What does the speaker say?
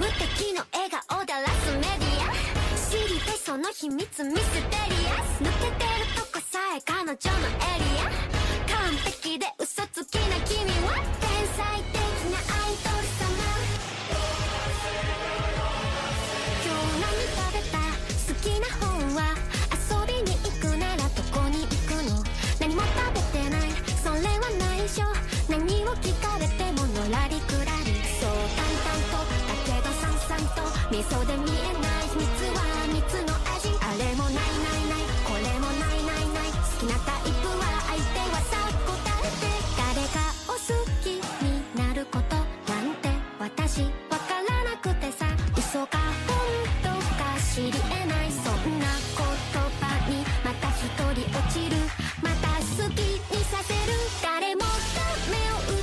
敵の笑顔だらすメディア、知りたいその秘密ミステリアス、抜けてるとこさえ彼女のエリア、完璧で嘘つきな君は天才的なアイドル様。今日何食べた？好きな本は？遊びに行くならどこに行くの？何も食べてない、それは内緒。何を聞かれてものらりくらり、そう淡々とだけどさんさんと味噌で見えない秘密は蜜の味、あれもないないない、これもないないない、好きなタイプは相手はさ答えて、誰かを好きになることなんて私わからなくてさ、嘘か本当か知り得ない、そんな言葉にまた一人落ちる、また好きにさせる、誰もが目を